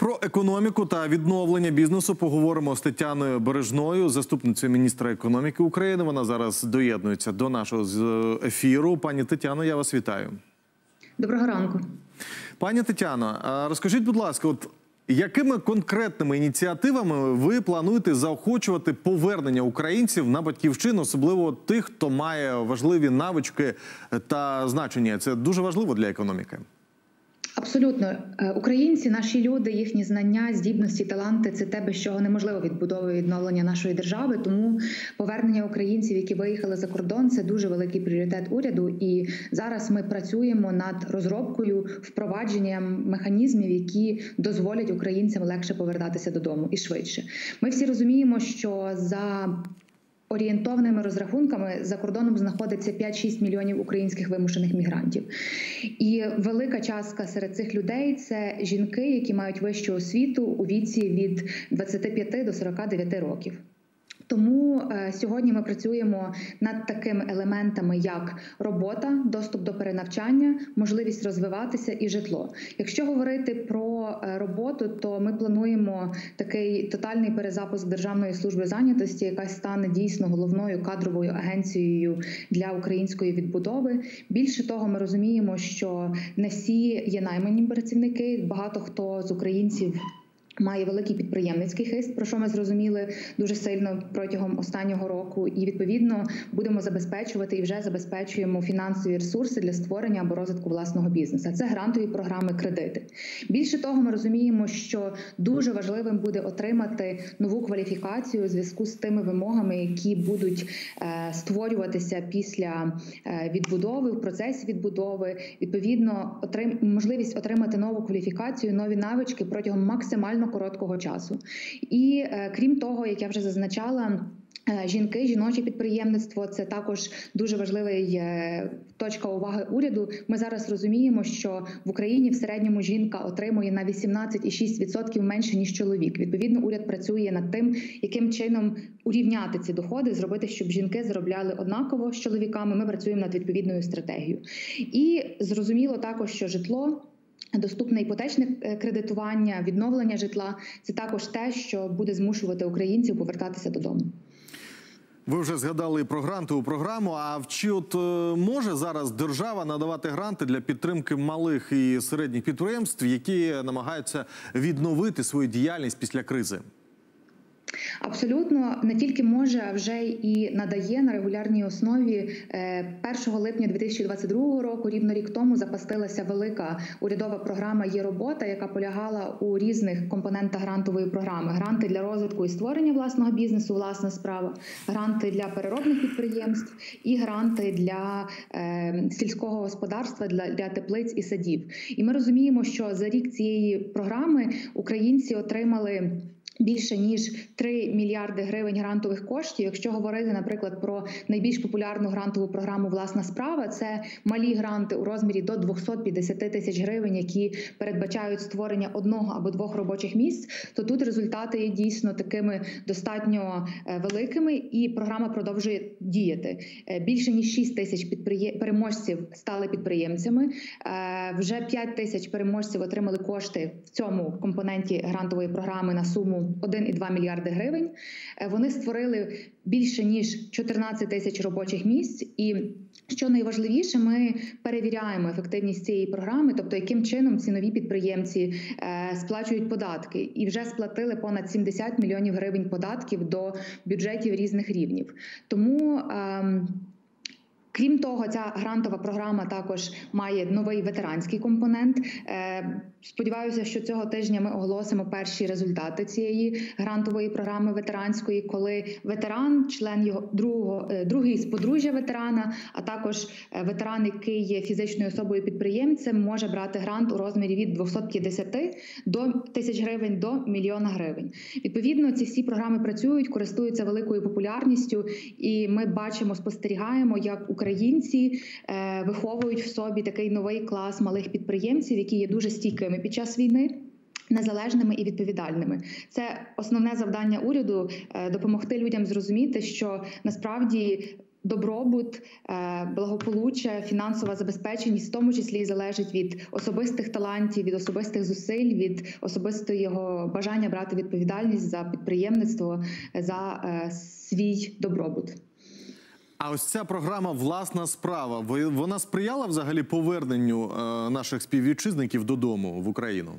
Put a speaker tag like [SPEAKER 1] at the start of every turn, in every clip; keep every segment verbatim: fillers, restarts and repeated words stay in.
[SPEAKER 1] Про економіку та відновлення бізнесу поговоримо з Тетяною Бережною, заступницею міністра економіки України. Вона зараз доєднується до нашого ефіру. Пані Тетяно, я вас вітаю.
[SPEAKER 2] Доброго ранку.
[SPEAKER 1] Пані Тетяно, розкажіть, будь ласка, от якими конкретними ініціативами ви плануєте заохочувати повернення українців на батьківщину, особливо тих, хто має важливі навички та значення? Це дуже важливо для економіки.
[SPEAKER 2] Абсолютно. Українці, наші люди, їхні знання, здібності, таланти – це те, без чого неможливо відбудова і відновлення нашої держави. Тому повернення українців, які виїхали за кордон, це дуже великий пріоритет уряду. І зараз ми працюємо над розробкою, впровадженням механізмів, які дозволять українцям легше повертатися додому і швидше. Ми всі розуміємо, що за орієнтовними розрахунками за кордоном знаходиться п'ять-шість мільйонів українських вимушених мігрантів. І велика частка серед цих людей – це жінки, які мають вищу освіту у віці від двадцяти п'яти до сорока дев'яти років. Тому е, сьогодні ми працюємо над такими елементами, як робота, доступ до перенавчання, можливість розвиватися і житло. Якщо говорити про е, роботу, то ми плануємо такий тотальний перезапуск Державної служби зайнятості, яка стане дійсно головною кадровою агенцією для української відбудови. Більше того, ми розуміємо, що не всі є наймані працівники, багато хто з українців має великий підприємницький хист, про що ми зрозуміли дуже сильно протягом останнього року. І, відповідно, будемо забезпечувати і вже забезпечуємо фінансові ресурси для створення або розвитку власного бізнесу. Це грантові програми, кредити. Більше того, ми розуміємо, що дуже важливим буде отримати нову кваліфікацію у зв'язку з тими вимогами, які будуть е, створюватися після е, відбудови, в процесі відбудови. Відповідно, отрим... можливість отримати нову кваліфікацію, нові навички протягом максимально короткого часу. І е, крім того, як я вже зазначала, жінки, жіноче підприємництво – це також дуже важлива точка уваги уряду. Ми зараз розуміємо, що в Україні в середньому жінка отримує на вісімнадцять цілих шість десятих відсотка менше, ніж чоловік. Відповідно, уряд працює над тим, яким чином урівняти ці доходи, зробити, щоб жінки заробляли однаково з чоловіками. Ми працюємо над відповідною стратегією. І зрозуміло також, що житло, доступне іпотечне кредитування, відновлення житла – це також те, що буде змушувати українців повертатися додому.
[SPEAKER 1] Ви вже згадали про грантову програму, а чи от може зараз держава надавати гранти для підтримки малих і середніх підприємств, які намагаються відновити свою діяльність після кризи?
[SPEAKER 2] Абсолютно, не тільки може, а вже і надає на регулярній основі. першого липня дві тисячі двадцять другого року, рівно рік тому, запустилася велика урядова програма «Є робота», яка полягала у різних компонентах грантової програми. Гранти для розвитку і створення власного бізнесу, власна справа, гранти для переробних підприємств і гранти для е, сільського господарства, для, для теплиць і садів. І ми розуміємо, що за рік цієї програми українці отримали більше ніж три мільярди гривень грантових коштів. Якщо говорити, наприклад, про найбільш популярну грантову програму «Власна справа», це малі гранти у розмірі до двохсот п'ятдесяти тисяч гривень, які передбачають створення одного або двох робочих місць, то тут результати є дійсно такими достатньо великими, і програма продовжує діяти. Більше ніж шість тисяч підприєм... переможців стали підприємцями, вже п'ять тисяч переможців отримали кошти в цьому компоненті грантової програми на суму один цілих два мільярди гривень. Вони створили більше ніж чотирнадцять тисяч робочих місць. І, що найважливіше, ми перевіряємо ефективність цієї програми, тобто яким чином ці нові підприємці е, сплачують податки. І вже сплатили понад сімдесят мільйонів гривень податків до бюджетів різних рівнів. Тому е, крім того, ця грантова програма також має новий ветеранський компонент. Сподіваюся, що цього тижня ми оголосимо перші результати цієї грантової програми ветеранської, коли ветеран, член його другого, другий з подружжя ветерана, а також ветеран, який є фізичною особою-підприємцем, може брати грант у розмірі від двохсот п'ятдесяти до тисяч гривень до мільйона гривень. Відповідно, ці всі програми працюють, користуються великою популярністю, і ми бачимо, спостерігаємо, як українці е, виховують в собі такий новий клас малих підприємців, які є дуже стійкими під час війни, незалежними і відповідальними. Це основне завдання уряду – допомогти людям зрозуміти, що насправді добробут, благополуччя, фінансова забезпеченість, в тому числі залежить від особистих талантів, від особистих зусиль, від особистого бажання брати відповідальність за підприємництво, за свій добробут.
[SPEAKER 1] А ось ця програма «Власна справа», вона сприяла взагалі поверненню наших співвітчизників додому в Україну?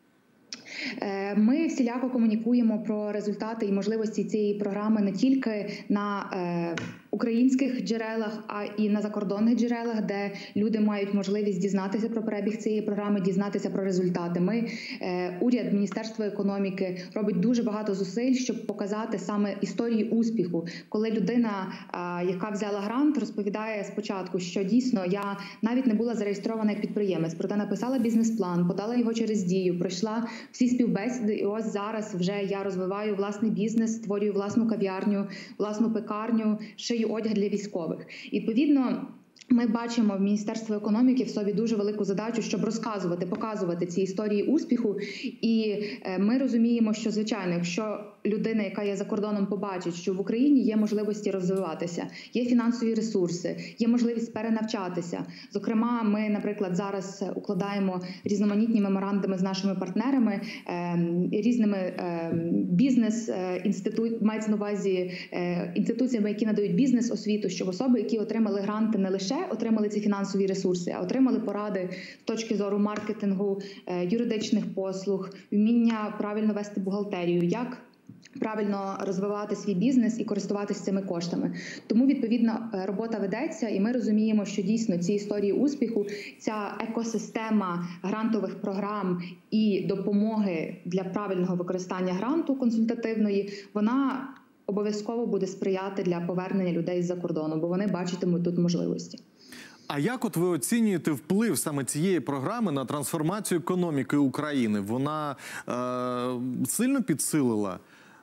[SPEAKER 2] Ми всіляко комунікуємо про результати і можливості цієї програми не тільки на українських джерелах, а і на закордонних джерелах, де люди мають можливість дізнатися про перебіг цієї програми, дізнатися про результати. Ми, уряд, Міністерство економіки робить дуже багато зусиль, щоб показати саме історії успіху, коли людина, яка взяла грант, розповідає спочатку, що дійсно я навіть не була зареєстрована як підприємець, проте написала бізнес-план, подала його через Дію, пройшла всі співбесіди, і ось зараз вже я розвиваю власний бізнес, створюю власну кав'ярню, власну пекарню, шию одяг для військових. І, відповідно, ми бачимо в Міністерстві економіки в собі дуже велику задачу, щоб розказувати, показувати ці історії успіху. І ми розуміємо, що, звичайно, якщо людина, яка є за кордоном, побачить, що в Україні є можливості розвиватися, є фінансові ресурси, є можливість перенавчатися. Зокрема, ми, наприклад, зараз укладаємо різноманітні меморандуми з нашими партнерами, різними бізнес-інститут, мається на увазі інституціями, які надають бізнес-освіту, щоб особи, які отримали гранти, не лише отримали ці фінансові ресурси, а отримали поради з точки зору маркетингу, юридичних послуг, вміння правильно вести бухгалтерію, як правильно розвивати свій бізнес і користуватися цими коштами. Тому, відповідно, робота ведеться, і ми розуміємо, що дійсно ці історії успіху, ця екосистема грантових програм і допомоги для правильного використання гранту консультативної, вона обов'язково буде сприяти для повернення людей з-за кордону, бо вони бачитимуть тут можливості.
[SPEAKER 1] А як от ви оцінюєте вплив саме цієї програми на трансформацію економіки України? Вона е- сильно підсилила?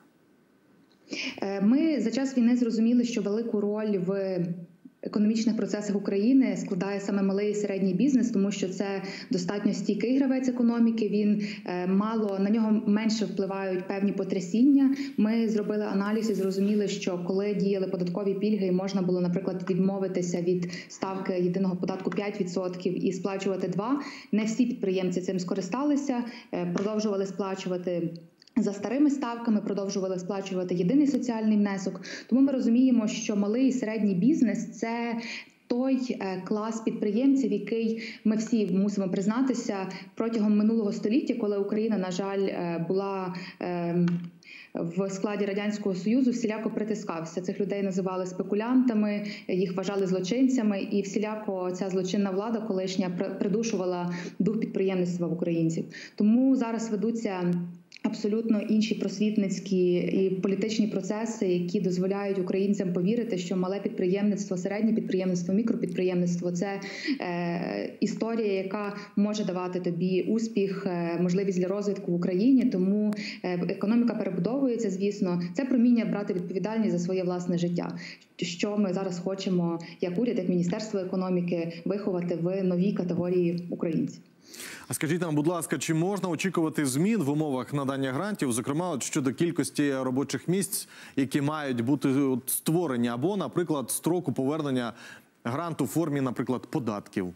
[SPEAKER 2] Ми за час війни зрозуміли, що велику роль в економічних процесах України складає саме малий і середній бізнес, тому що це достатньо стійкий гравець економіки, він мало, на нього менше впливають певні потрясіння. Ми зробили аналіз і зрозуміли, що коли діяли податкові пільги і можна було, наприклад, відмовитися від ставки єдиного податку п'ять відсотків і сплачувати два відсотки, не всі підприємці цим скористалися, продовжували сплачувати за старими ставками, продовжували сплачувати єдиний соціальний внесок. Тому ми розуміємо, що малий і середній бізнес – це той клас підприємців, який ми всі мусимо признатися протягом минулого століття, коли Україна, на жаль, була в складі Радянського Союзу, всіляко притискався. Цих людей називали спекулянтами, їх вважали злочинцями, і всіляко ця злочинна влада колишня придушувала дух підприємництва в українців. Тому зараз ведуться абсолютно інші просвітницькі і політичні процеси, які дозволяють українцям повірити, що мале підприємництво, середнє підприємництво, мікропідприємництво – це е, історія, яка може давати тобі успіх, е, можливість для розвитку в Україні. Тому е, економіка перебудовується, звісно. Це проміння брати відповідальність за своє власне життя, що ми зараз хочемо, як уряд, як Міністерство економіки, виховати в новій категорії українців.
[SPEAKER 1] А скажіть нам, будь ласка, чи можна очікувати змін в умовах надання грантів, зокрема от щодо кількості робочих місць, які мають бути от створені, або, наприклад, строку повернення гранту в формі, наприклад, податків?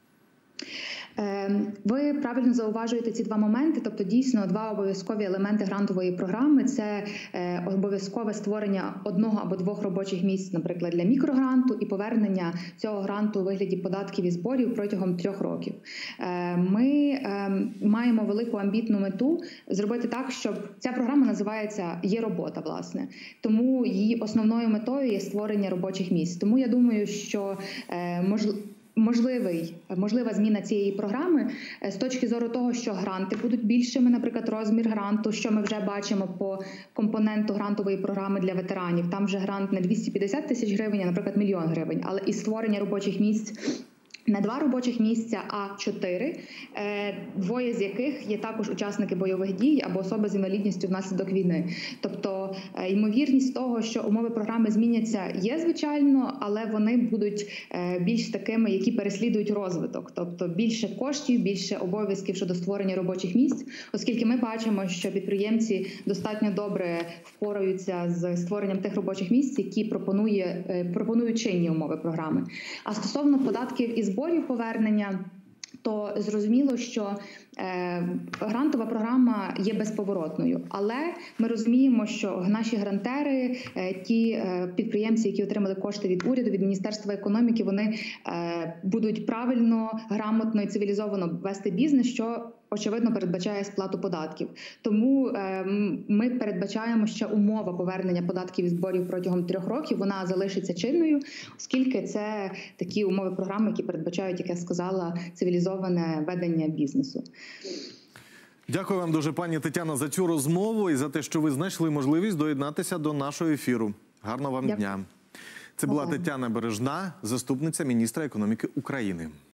[SPEAKER 2] Ви правильно зауважуєте ці два моменти, тобто дійсно два обов'язкові елементи грантової програми – це обов'язкове створення одного або двох робочих місць, наприклад, для мікрогранту, і повернення цього гранту у вигляді податків і зборів протягом трьох років. Ми маємо велику амбітну мету зробити так, щоб ця програма називається «Є робота», власне. Тому її основною метою є створення робочих місць. Тому я думаю, що можливо, Можливий, можлива зміна цієї програми з точки зору того, що гранти будуть більшими, наприклад, розмір гранту, що ми вже бачимо по компоненту грантової програми для ветеранів. Там вже грант не двісті п'ятдесят тисяч гривень, а, наприклад, мільйон гривень. Але і створення робочих місць Не два робочих місця, а чотири, двоє з яких є також учасники бойових дій або особи з інвалідністю внаслідок війни. Тобто ймовірність того, що умови програми зміняться, є, звичайно, але вони будуть більш такими, які переслідують розвиток. Тобто більше коштів, більше обов'язків щодо створення робочих місць, оскільки ми бачимо, що підприємці достатньо добре впораються з створенням тих робочих місць, які пропонує, пропонують чинні умови програми. А стосовно податків і зборів повернення, то зрозуміло, що е, грантова програма є безповоротною. Але ми розуміємо, що наші грантери, е, ті е, підприємці, які отримали кошти від уряду, від Міністерства економіки, вони е, будуть правильно, грамотно і цивілізовано вести бізнес, що очевидно передбачає сплату податків. Тому е, ми передбачаємо, що умова повернення податків і зборів протягом трьох років, вона залишиться чинною, оскільки це такі умови програми, які передбачають, як я сказала, цивілізоване ведення бізнесу.
[SPEAKER 1] Дякую вам дуже, пані Тетяно, за цю розмову і за те, що ви знайшли можливість доєднатися до нашого ефіру. Гарного вам
[SPEAKER 2] Дякую.
[SPEAKER 1] дня. Це була
[SPEAKER 2] Дякую.
[SPEAKER 1] Тетяна Бережна, заступниця міністра економіки України.